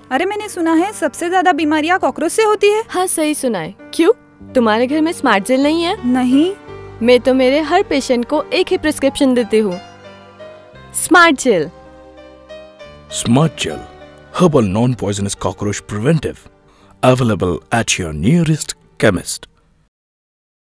अरे मैंने सुना है सबसे ज्यादा बीमारियाँ कॉकरोच से होती है। हाँ सही सुना है। क्यों, तुम्हारे घर में स्मार्ट जेल नहीं है? नहीं। मैं तो मेरे हर पेशेंट को एक ही प्रिस्क्रिप्शन देती हूँ, Smart Gel. Smart Gel, herbal non-poisonous cockroach preventive. Available at your nearest chemist.